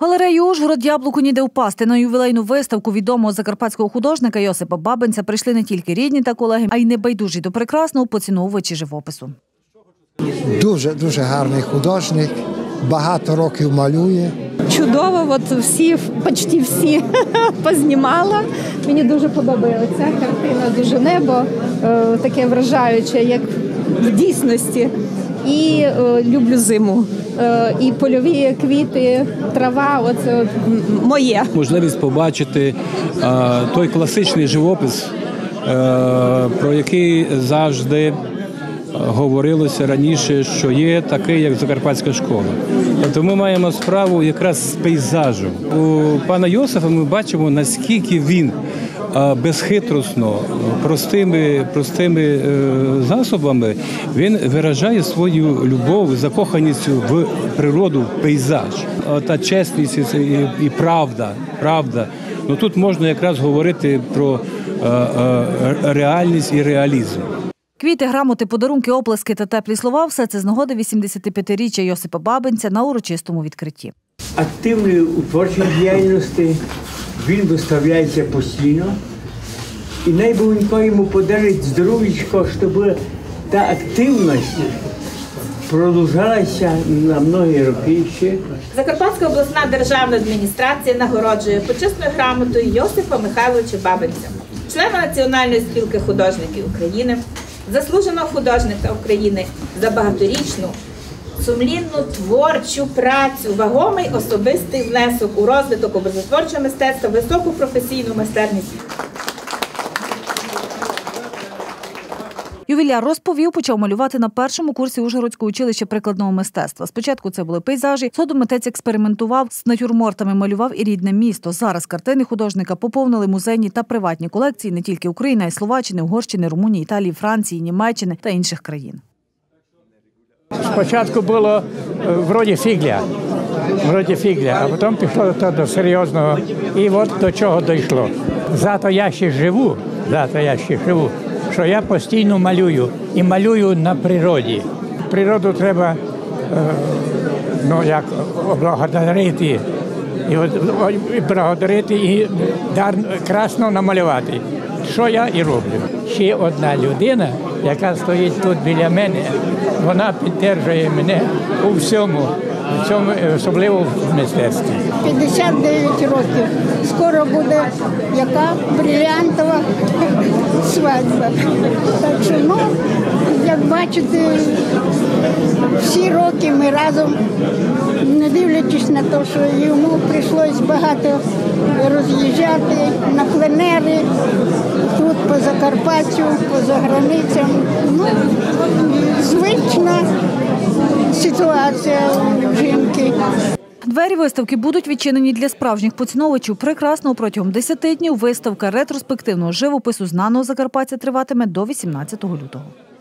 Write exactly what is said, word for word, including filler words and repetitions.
Галерею «Ужгород» яблуку ніде впасти. На ювілейну виставку відомого закарпатського художника Йосипа Бабинця прийшли не тільки рідні та колеги, а й небайдужі до прекрасного поціновувачі живопису. Дуже-дуже гарний художник, багато років малює. Чудово, от всі, почти всі познімала. Мені дуже подобається ця картина, дуже небо, е, таке вражаюче, як в дійсності. І е, люблю зиму. Е, і польові квіти, трава, оце от моє. Можливість побачити е, той класичний живопис, е, про який завжди говорилося раніше, що є такий, як Закарпатська школа. Тобто ми маємо справу якраз з пейзажем. У пана Йосифа ми бачимо, наскільки він безхитростно, простими, простими засобами він виражає свою любов, закоханість в природу, в пейзаж. Та чесність і, і правда, правда. Ну, тут можна якраз говорити про реальність і реалізм. Квіти, грамоти, подарунки, оплески та теплі слова – все це з нагоди вісімдесятип'ятиріччя Йосипа Бабинця на урочистому відкритті. Активний у творчій діяльності, він виставляється постійно. І найбільше йому подарить здоров'ячко, щоб та активність продовжалася на многі роки ще. Закарпатська обласна державна адміністрація нагороджує почесною грамотою Йосипа Михайловича Бабинця, члена Національної спілки художників України, заслуженого художника України за багаторічну, сумлінну творчу працю, вагомий особистий внесок у розвиток образотворчого мистецтва, високу професійну майстерність. Ювіляр розповів, почав малювати на першому курсі Ужгородського училища прикладного мистецтва. Спочатку це були пейзажі, згодом митець експериментував, з натюрмортами малював і рідне місто. Зараз картини художника поповнили музейні та приватні колекції не тільки України, а й Словаччини, Угорщини, Румунії, Італії, Франції, Німеччини та інших країн. Спочатку було вроді фігля, вроді фігля, а потім пішло до, до серйозного. І от до чого дійшло. Зато я ще живу, зато я ще живу. Що я постійно малюю, і малюю на природі. Природу треба, ну, як, благодарити, і, і благодарити, і дар, красно намалювати. Що я і роблю. Ще одна людина, яка стоїть тут біля мене, вона підтримує мене у всьому, у всьому, особливо в мистецтві. п'ятдесят дев'ять років. Скоро буде яка брилянтова свадьба. Так що, ну, як бачите, всі роки ми разом, не дивлячись на те, що йому прийшлось багато роз'їжджати на пленери, тут по Закарпаттю, поза границям. Ну, звична ситуація у жінки. Двері виставки будуть відчинені для справжніх поціновувачів прекрасного. Протягом десяти днів виставка ретроспективного живопису знаного закарпатця триватиме до вісімнадцятого лютого.